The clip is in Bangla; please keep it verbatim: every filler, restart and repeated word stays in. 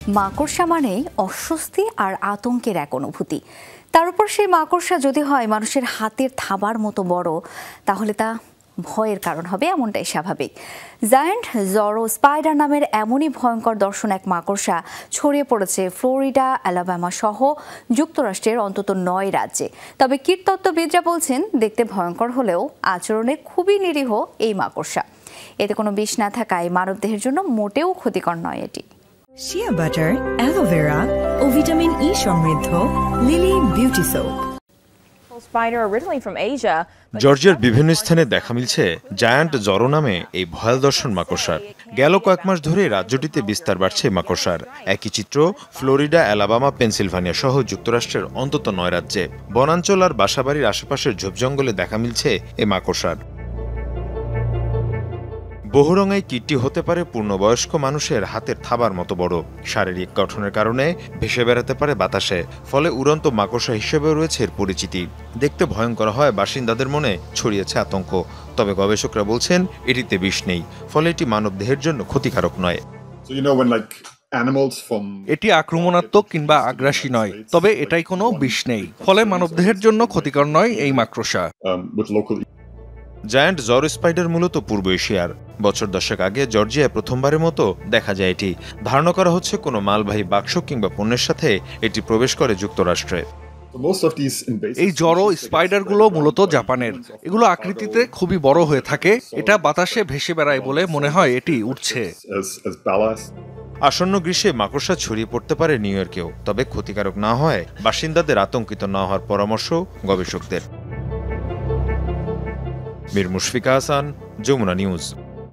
মাকড়সা মানেই অস্বস্তি আর আতঙ্কের এক অনুভূতি। তার উপর সেই মাকড়সা যদি হয় মানুষের হাতের থাবার মতো বড়, তাহলে তা ভয়ের কারণ হবে, এমনটাই স্বাভাবিক। জায়ান্ট জরো স্পাইডার নামের এমনই ভয়ঙ্কর দর্শন এক মাকড়সা ছড়িয়ে পড়েছে ফ্লোরিডা, অ্যালাবামা সহ যুক্তরাষ্ট্রের অন্তত নয় রাজ্যে। তবে কীটতত্ত্ববিদরা বলছেন, দেখতে ভয়ঙ্কর হলেও আচরণে খুবই নিরীহ এই মাকড়সা। এতে কোনো বিষ না থাকায় মানবদেহের জন্য মোটেও ক্ষতিকর নয় এটি। শিয়া বাটার, অ্যালোভেরা ও ভিটামিন ই সমৃদ্ধ লিলি বিউটি সোপ। জর্জিয়ার বিভিন্ন স্থানে দেখা মিলছে জায়ান্ট জরো নামে এই ভয়াল দর্শন মাকড়সার। গেল কয়েক মাস ধরে রাজ্যটিতে বিস্তার বাড়ছে মাকড়সার। একই চিত্র ফ্লোরিডা, অ্যালাবামা, পেনসিলভানিয়া সহ যুক্তরাষ্ট্রের অন্তত নয় রাজ্যে। বনাঞ্চল আর বাসাবাড়ির আশেপাশের ঝোপ জঙ্গলে দেখা মিলছে এই মাকড়সার। বহুরঙায় কীটটি হতে পারে পূর্ণবয়স্ক মানুষের হাতের থাবার মতো বড়। শারীরিক গঠনের কারণে ভেসে বেড়াতে পারে বাতাসে, ফলে উড়ন্ত মাকড়সা হিসেবে রয়েছে এর পরিচিতি। দেখতে ভয়ঙ্কর হয় বাসিন্দাদের মনে ছড়িয়েছে আতঙ্ক। তবে গবেষকরা বলছেন এটিতে বিষ নেই, ফলে এটি মানবদেহের জন্য ক্ষতিকারক নয়। এটি আক্রমণাত্মক কিংবা আগ্রাসী নয়, তবে এটাই কোনো বিষ নেই, ফলে মানবদেহের জন্য ক্ষতিকর নয় এই মাকড়সা। জায়ান্ট জরো স্পাইডার মূলত পূর্ব এশিয়ার। বছর দশেক আগে জর্জিয়ায় প্রথমবারের মতো দেখা যায় এটি। ধারণা করা হচ্ছে কোনো মালবাহী বাক্স কিংবা পণ্যের সাথে এটি প্রবেশ করে যুক্তরাষ্ট্রে। এই জড়ো স্পাইডারগুলো মূলত জাপানের। এগুলো আকৃতিতে খুবই বড় হয়ে থাকে। এটা বাতাসে ভেসে বেড়ায় বলে মনে হয় এটি উড়ছে। আসন্ন গ্রীষ্মে মাকড়সা ছড়িয়ে পড়তে পারে নিউ ইয়র্কেও, তবে ক্ষতিকারক না হয় বাসিন্দাদের আতঙ্কিত না হওয়ার পরামর্শ গবেষকদের। মীর মুশফিকা হাসান, যমুনা নিউজ।